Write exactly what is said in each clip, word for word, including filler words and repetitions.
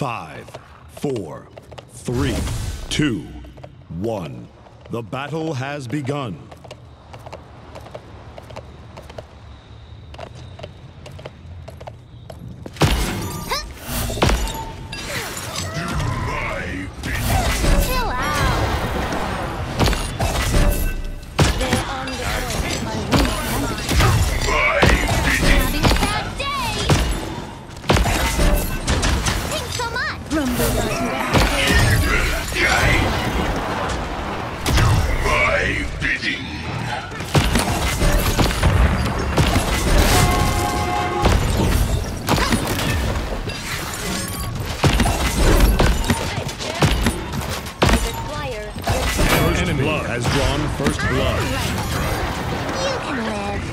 Five, four, three, two, one. The battle has begun. Has drawn first blood. You can live.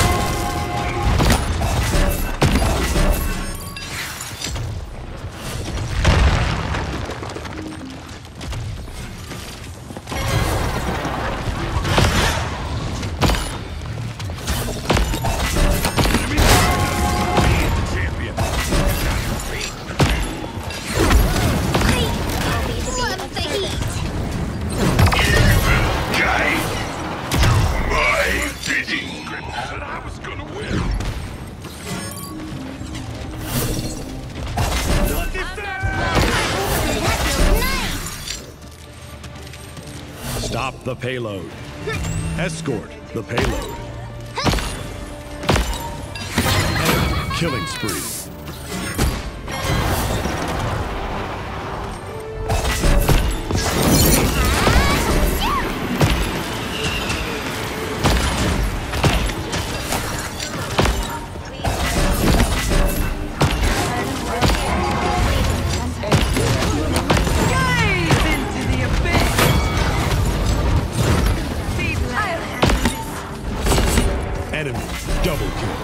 Stop the payload. Escort the payload. Enemy killing spree. Enemy double kill.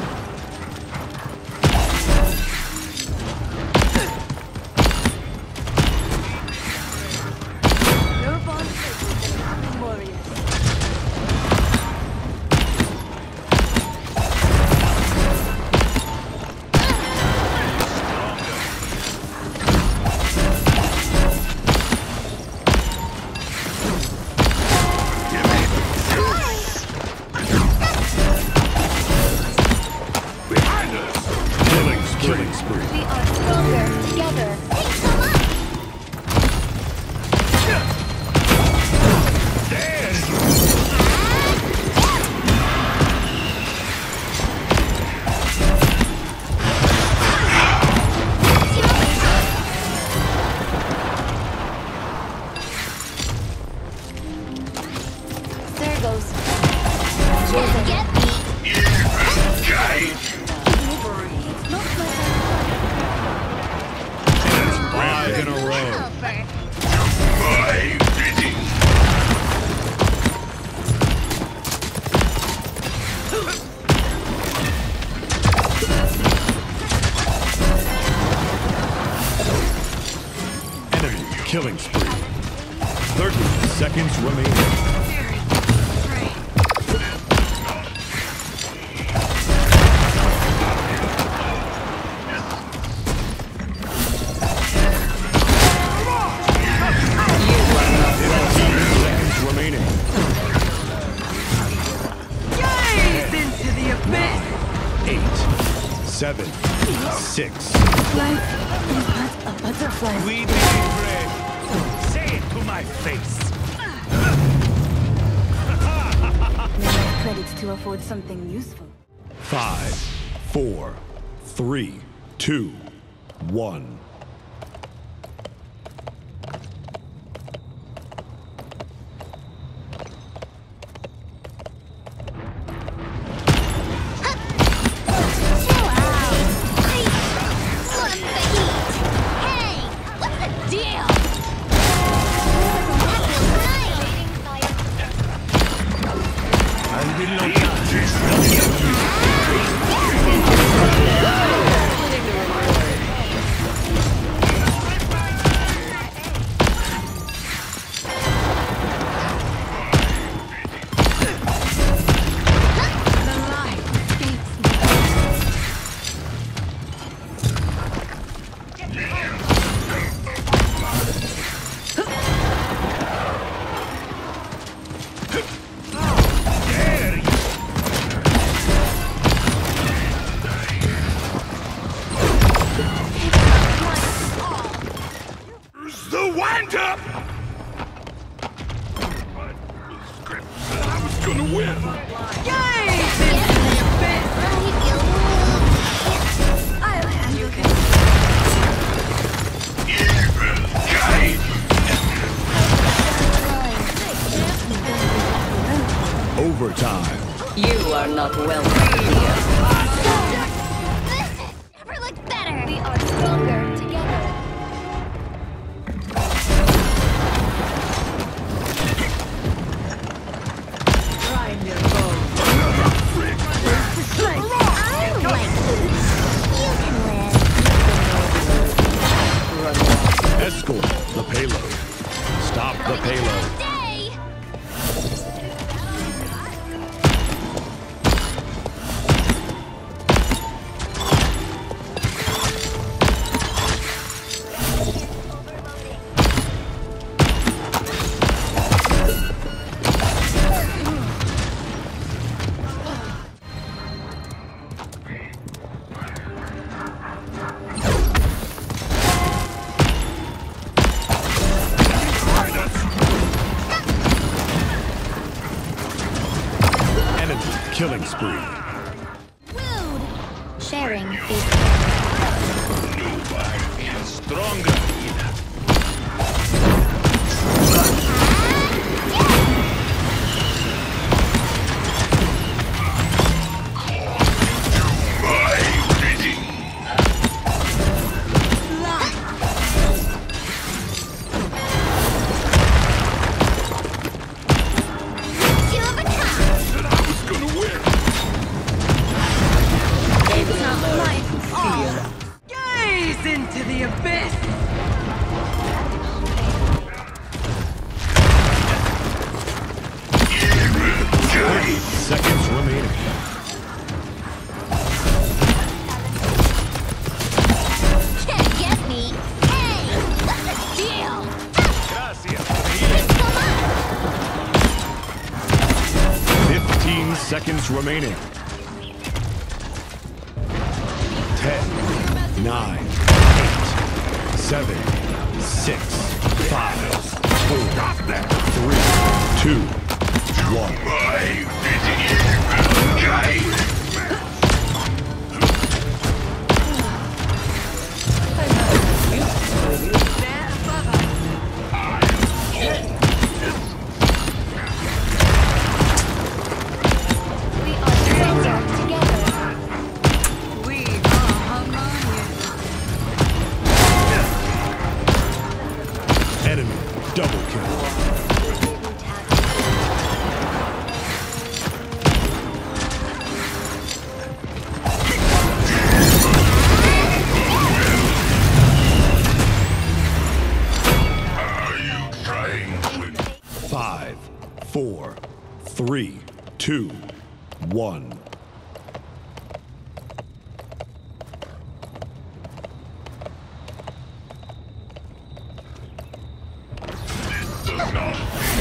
Killing spree. We are stronger together. Take some up. There goes. Just get me. Five in a row. My bidding. Enemy killing spree. thirty seconds remaining. Seven, six. Life is but a butterfly. We believe bread. Say it to my face. We have credits to afford something useful. Five, four, three, two, one. I was gonna win. I'll handle him. Evil guide. Overtime. You are not welcome here. This never looked better. We are stronger together. Prime your bones. Another freak. I like this. You can live. Escort the payload. Stop the payload. Stay. Killing spree. Rude. Sharing is Nobody is Stronger. my bidding. two of a kind. Said I was gonna win. It's not My fear. Gaze into the abyss. Guide. Seconds remaining. can't get me. Hey, what's the deal? Gracias. Come on. Fifteen seconds remaining. Ten, nine, eight, seven, six, five, four, three, two, one. My bidding. Evil guide. We are stronger together. We are harmonious. Enemy double kill. Are you trying to win? Five, four, three, two, one. Does not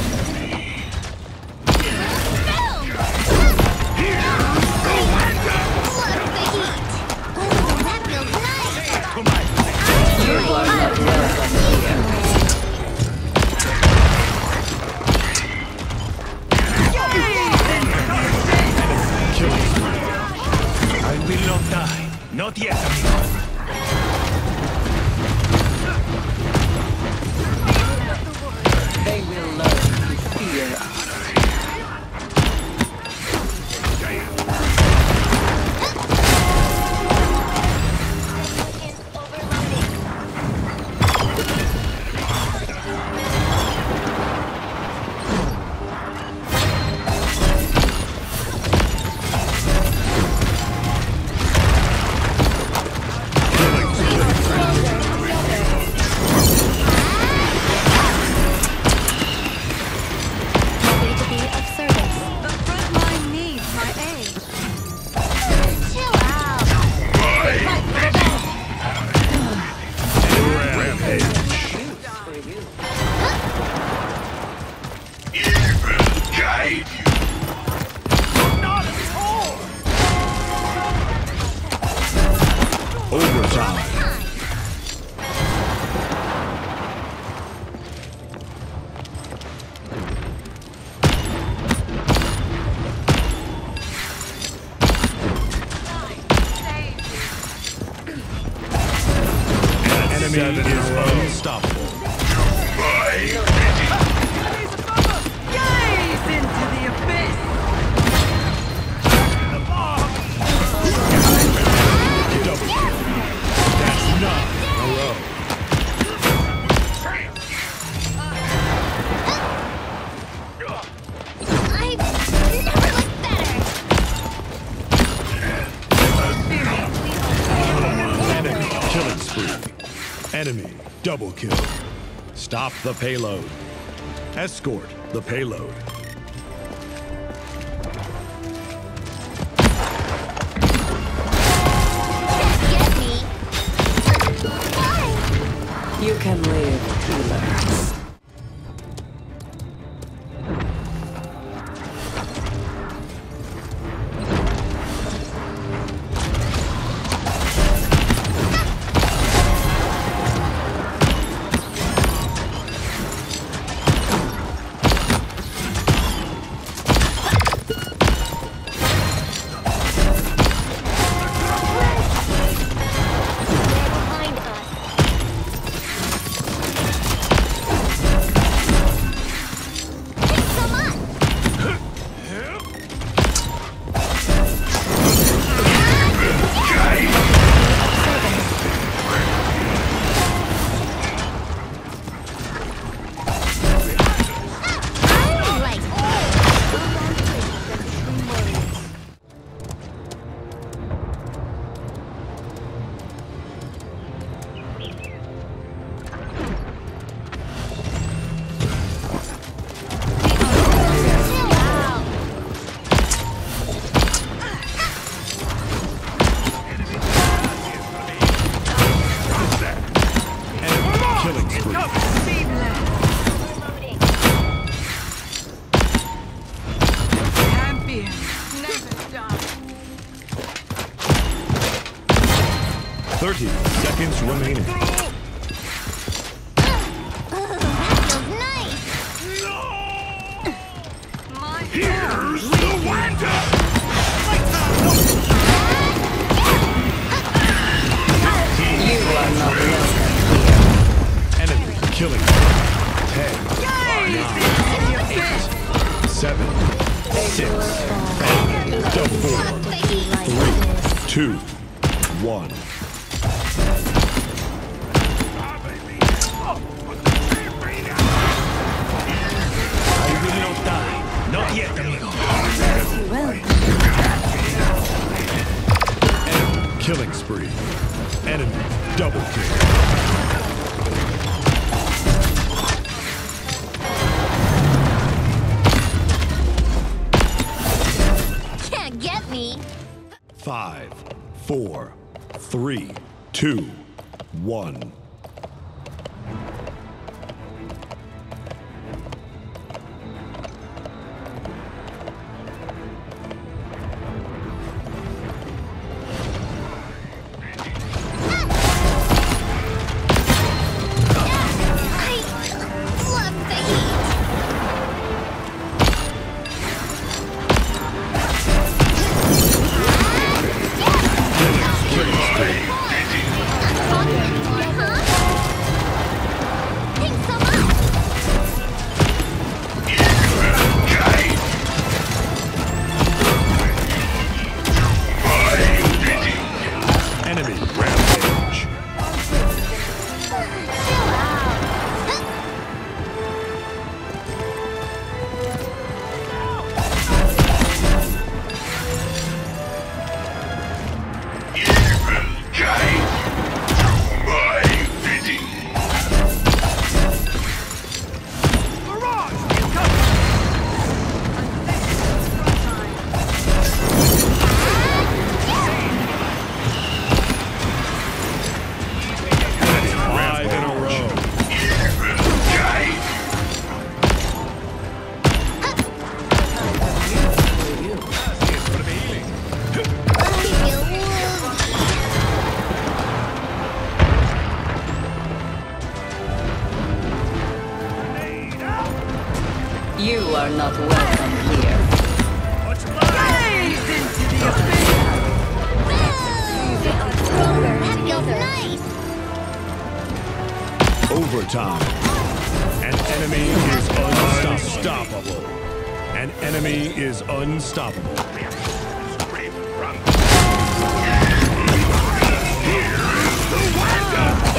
To my face. You are not welcome here. Killing spree. I will not die. Not yet, amigo. They will learn to fear us. Happy to be of service. The front line needs my aid. Chill out. evil guide you. Not at all. Overtime. Enemy double kill. Stop the payload. Escort the payload. Get me. Why? You can live, healers. Behind us. Thanks so much. I like chill out. Enemy killing spree. Loading. Champion never die. thirty seconds remaining. Ooh, that feels nice. My Here's the wind-up! You are not welcome. Enemy killing. Ten, nine, eight, seven, six, five, double four, three, two, one. I will not die. Not yet, amigo. Enemy killing spree. Enemy double kill. Can't get me. Five, four, three, two, one. I love the heat. Killing spree. Huh? Thanks so much. Enemy rampage. Chill out. Evil guide, do my bidding. Five in a row. Evil guide, You are not welcome here. What's mine? That feels nice. Overtime. An enemy is unstoppable. An enemy is unstoppable. Here's the wind-up!